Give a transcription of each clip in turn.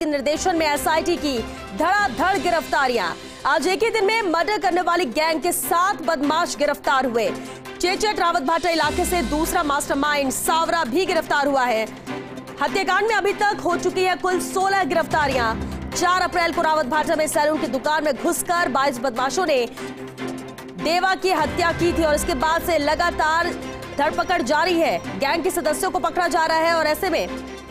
निर्देशन में एसआईटी की धड़ाधड़ गिरफ्तारियां। आज एक ही दिन में मर्डर करने वाली गैंग के 7 बदमाश गिरफ्तार हुए। चेचट रावत भाटा इलाके से दूसरा मास्टरमाइंड सावरा भी गिरफ्तार हुआ है। हत्याकांड में अभी तक हो चुकी है कुल 16 गिरफ्तारियां। 4 अप्रैल को रावत भाटा में सैलून की दुकान में घुसकर 22 बदमाशों ने देवा की हत्या की थी और इसके बाद से लगातार धरपकड़ जारी है। गैंग के सदस्यों को पकड़ा जा रहा है और ऐसे में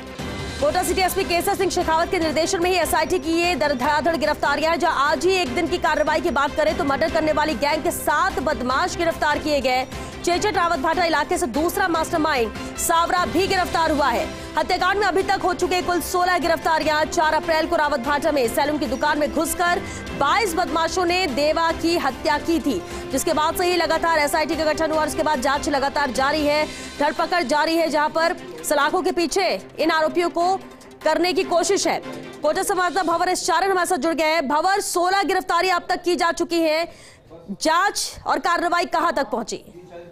कोटा सिटी एसपी केसर सिंह शेखावत के निर्देशन में ही एसआईटी की ये धड़ाधड़ गिरफ्तारियां हैं। जहां आज ही एक दिन की कार्रवाई की बात करें तो मर्डर करने वाली गैंग के 7 बदमाश गिरफ्तार किए गए। चेचट रावत भाटा इलाके से दूसरा मास्टरमाइंड सावरा भी गिरफ्तार हुआ है। हत्याकांड में अभी तक हो चुके कुल 16 गिरफ्तारियां। 4 अप्रैल को रावत भाटा में सैलून की दुकान में घुसकर 22 बदमाशों ने देवा की हत्या की थी, जिसके बाद से ही लगातार एसआईटी का गठन हुआ और उसके बाद जांच लगातार जारी है, धरपकड़ जारी है, जहां पर सलाखों के पीछे इन आरोपियों को करने की कोशिश है। कोटा संवाददाता भंवर एस चारण हमारे साथ जुड़ गए हैं। भंवर, 16 गिरफ्तारियां अब तक की जा चुकी है, जांच और कार्रवाई कहां तक पहुंची?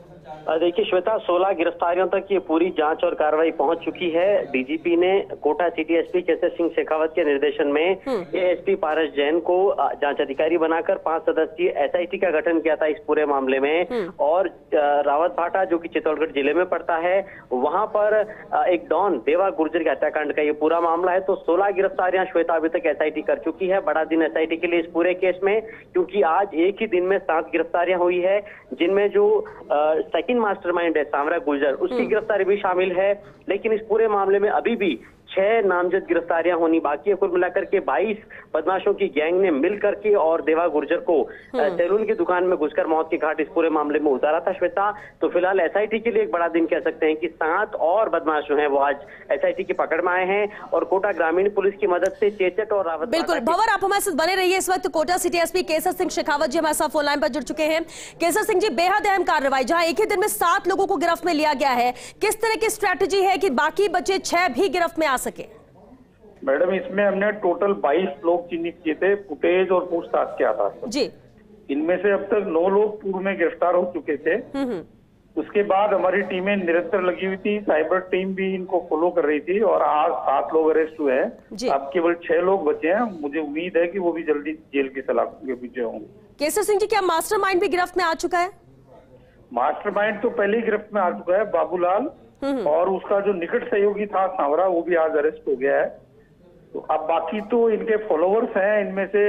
देखिए श्वेता, 16 गिरफ्तारियों तक ये पूरी जांच और कार्रवाई पहुंच चुकी है। डीजीपी ने कोटा सिटी एसपी केसर सिंह शेखावत के निर्देशन में एएसपी पारस जैन को जांच अधिकारी बनाकर 5 सदस्यीय एसआईटी का गठन किया था इस पूरे मामले में। और रावत भाटा जो कि चित्तौड़गढ़ जिले में पड़ता है, वहां पर एक डॉन देवा गुर्जर के हत्याकांड का ये पूरा मामला है। तो 16 गिरफ्तारियां श्वेता अभी तक एसआईटी कर चुकी है। बड़ा दिन एसआईटी के लिए इस पूरे केस में, क्योंकि आज एक ही दिन में 7 गिरफ्तारियां हुई है, जिनमें जो सेकंड मास्टरमाइंड है सावरा गुर्जर, उसकी गिरफ्तारी भी शामिल है। लेकिन इस पूरे मामले में अभी भी 6 नामजद गिरफ्तारियां होनी बाकी है। कुल मिलाकर के 22 बदमाशों की गैंग ने मिल करके और देवा गुर्जर को सैलून की दुकान में घुसकर मौत के घाट इस पूरे मामले में उतारा था श्वेता। तो फिलहाल एसआईटी के लिए एक बड़ा दिन कह सकते हैं कि 7 और बदमाश जो हैं वो आज एसआईटी की पकड़ में आए हैं और कोटा ग्रामीण पुलिस की मदद से चेचट और रावत। बिल्कुल भंवर, आप हमारे साथ बने रहिए। इस वक्त कोटा सिटी एसपी केसर सिंह शेखावत जी हमारे साथ फोन लाइन पर जुड़ चुके हैं। केसर सिंह जी, बेहद अहम कार्रवाई, जहां एक ही दिन में 7 लोगों को गिरफ्त में लिया गया है, किस तरह की स्ट्रैटेजी है कि बाकी बचे 6 भी गिरफ्त में आ सके? मैडम, इसमें हमने टोटल 22 लोग चिन्हित किए थे, फुटेज और पूछताछ के आधार पर जी। इनमें से अब तक 9 लोग पूर्व में गिरफ्तार हो चुके थे। उसके बाद हमारी टीमें निरंतर लगी हुई थी, साइबर टीम भी इनको फॉलो कर रही थी और आज 7 लोग अरेस्ट हुए हैं। अब केवल 6 लोग बचे हैं। मुझे उम्मीद है कि वो भी जल्दी जेल की सलाखों के पीछे होंगे। केसर सिंह जी, क्या मास्टरमाइंड भी गिरफ्त में आ चुका है? मास्टरमाइंड तो पहले ही गिरफ्त में आ चुका है, बाबूलाल, और उसका जो निकट सहयोगी था सावरा, वो भी आज अरेस्ट हो गया है। तो अब बाकी तो इनके फॉलोवर्स हैं, इनमें से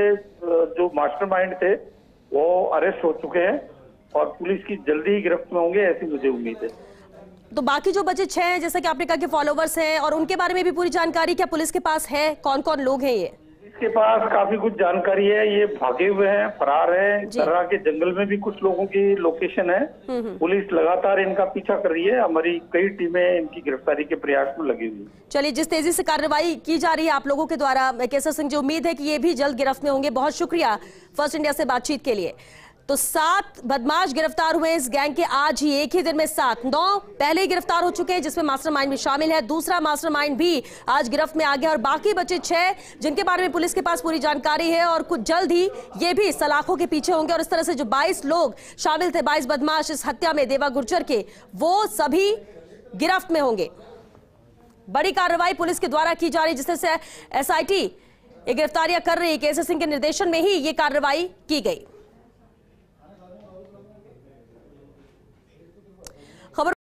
जो मास्टरमाइंड थे वो अरेस्ट हो चुके हैं और पुलिस की जल्दी ही गिरफ्त में होंगे, ऐसी मुझे उम्मीद है। तो बाकी जो बचे 6 हैं, जैसा कि आपने कहा कि फॉलोवर्स हैं, और उनके बारे में भी पूरी जानकारी क्या पुलिस के पास है? कौन कौन लोग हैं ये? इसके पास काफी कुछ जानकारी है। ये भागे हुए हैं, फरार है। सर्रा के जंगल में भी कुछ लोगों की लोकेशन है। पुलिस लगातार इनका पीछा कर रही है। हमारी कई टीमें इनकी गिरफ्तारी के प्रयास में लगी हुई। चलिए, जिस तेजी से कार्रवाई की जा रही है आप लोगों के द्वारा, केसर सिंह जी, उम्मीद है कि ये भी जल्द गिरफ्त में होंगे। बहुत शुक्रिया फर्स्ट इंडिया से बातचीत के लिए। तो 7 बदमाश गिरफ्तार हुए इस गैंग के, आज ही एक ही दिन में 7। 9 पहले ही गिरफ्तार हो चुके हैं, जिसमें मास्टरमाइंड भी शामिल है। दूसरा मास्टरमाइंड भी आज गिरफ्त में आ गया और बाकी बचे 6 जिनके बारे में पुलिस के पास पूरी जानकारी है और कुछ जल्द ही ये भी सलाखों के पीछे होंगे। और इस तरह से जो 22 लोग शामिल थे, 22 बदमाश इस हत्या में देवा गुर्जर के, वो सभी गिरफ्त में होंगे। बड़ी कार्रवाई पुलिस के द्वारा की जा रही, जिससे एसआईटी ये गिरफ्तारियां कर रही है। केसर सिंह के निर्देशन में ही ये कार्रवाई की गई।